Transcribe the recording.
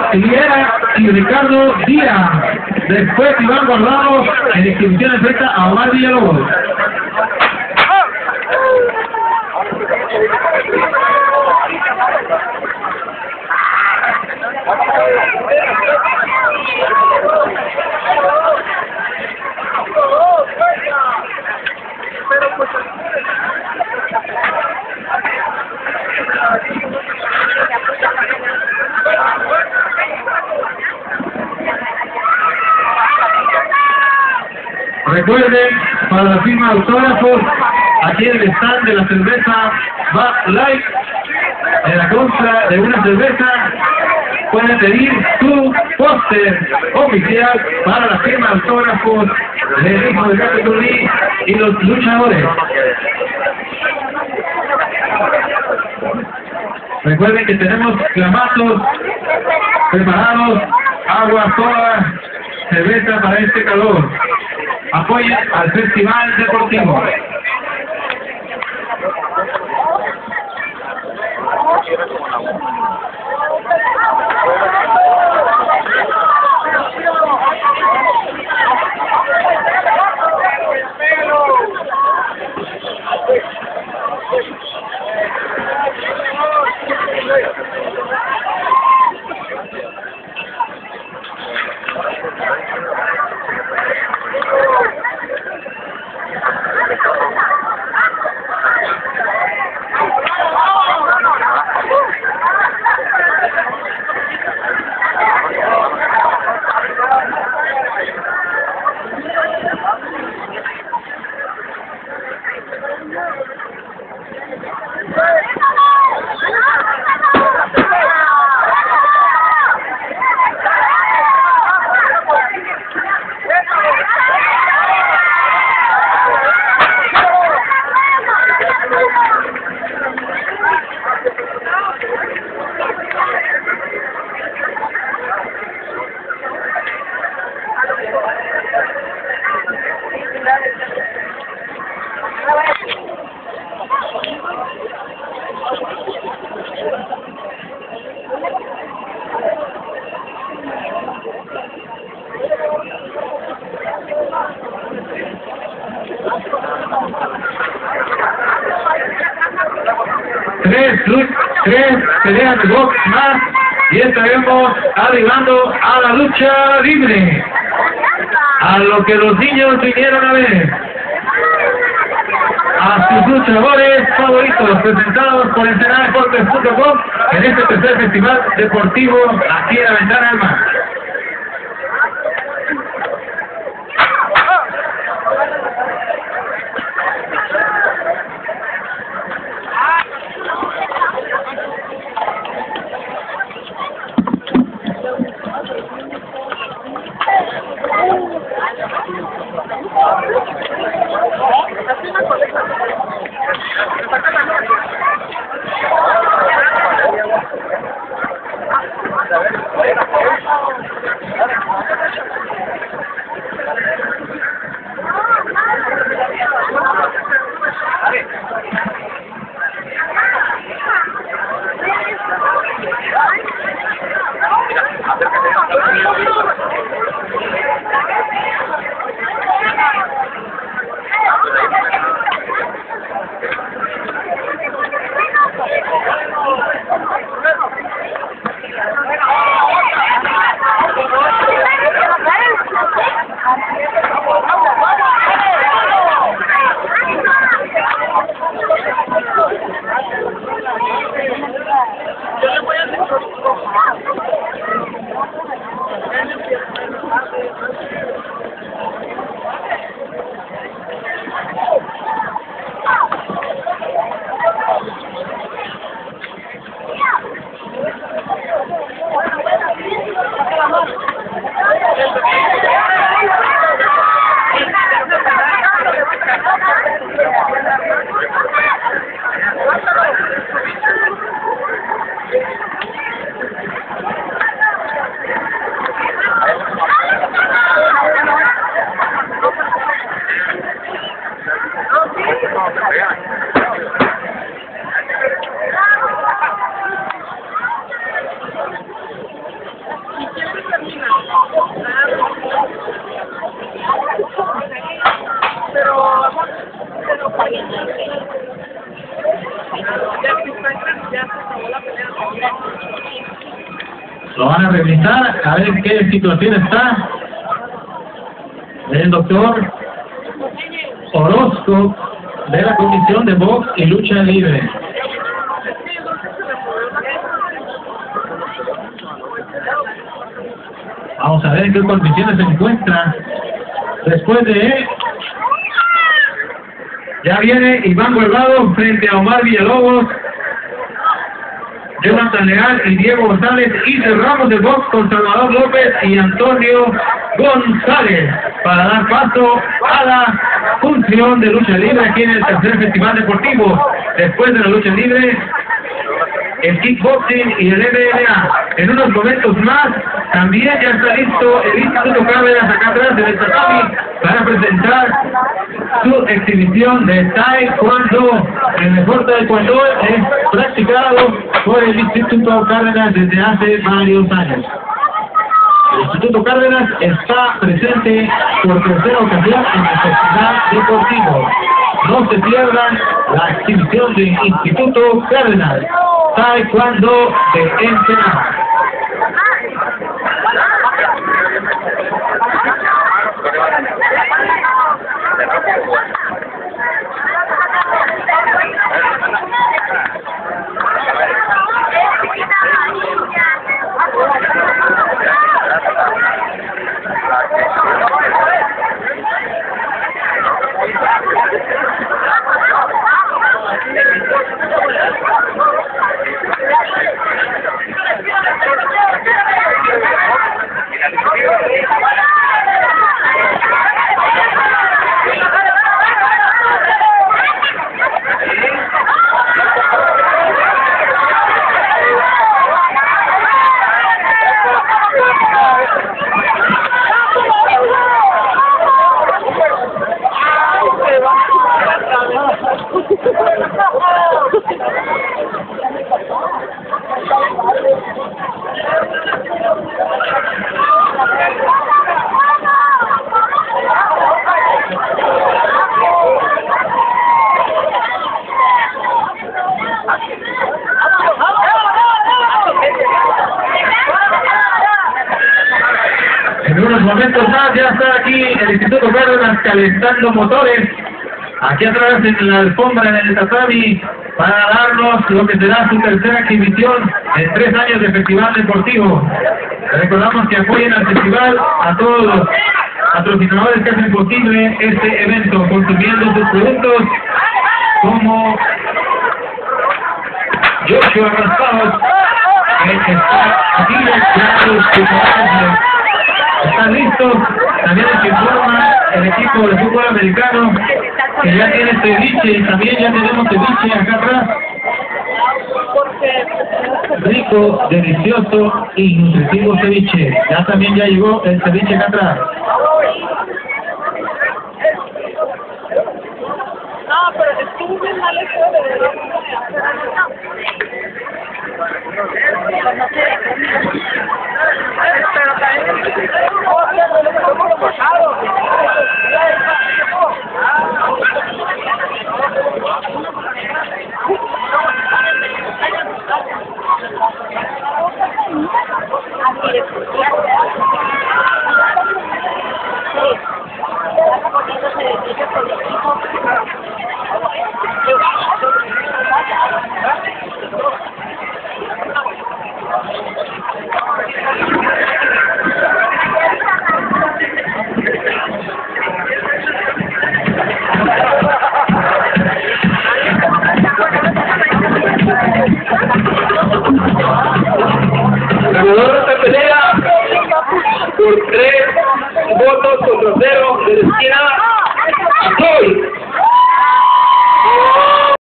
Rivera y Ricardo Díaz. Después Iván Guardado en inscripción enfrenta a Omar Villalobos. Recuerden, para la firma de autógrafos, aquí en el stand de la cerveza Bud Light, en la compra de una cerveza, pueden pedir su póster oficial para la firma de autógrafos del hijo de Gato Turí y los luchadores. Recuerden que tenemos clamatos preparados, agua, soda, cerveza para este calor. Apoyen al Festival Deportivo. Tres peleas de box más y estaremos arribando a la lucha libre, a lo que los niños vinieron a ver, a sus luchadores favoritos presentados por EnsenadaDeportes.com en este tercer festival deportivo aquí en la Ventana del Mar. Lo van a revisar, a ver en qué situación está el doctor Orozco de la Comisión de Box y Lucha Libre. Vamos a ver en qué condiciones se encuentra. Después de... Ya viene Iván Guardado frente a Omar Villalobos, Jonathan Leal y Diego González, y cerramos el box con Salvador López y Antonio González para dar paso a la función de lucha libre aquí en el tercer festival deportivo. Después de la lucha libre, el kickboxing y el MMA. En unos momentos más también ya está listo el Instituto Cárdenas acá atrás en el tatami para presentar su exhibición de Taekwondo. El mejor Taekwondo es practicado por el Instituto Cárdenas desde hace varios años. El Instituto Cárdenas está presente por tercera ocasión en el Festival Deportivo. No se pierdan la exhibición del Instituto Cárdenas Taekwondo de Ensenada. En unos momentos más ya está aquí el Instituto Cárdenas calentando motores, aquí atrás en la alfombra en el tatami, para darnos lo que será su tercera exhibición en 3 años de festival deportivo. Recordamos que apoyen al festival a todos los patrocinadores que hacen posible este evento, consumiendo sus productos como Joshua Raspados, que está aquí esperando su trabajo. Están listos, también les informa el equipo de fútbol americano que ya tiene ceviche y también ya tenemos ceviche acá atrás. Rico, delicioso y nutritivo ceviche. También ya llegó el ceviche acá atrás. No, pero estuvo bien mal eso de verdad. Pero también ganador de esta pelea por 3 votos contra 0 de la esquina Azul.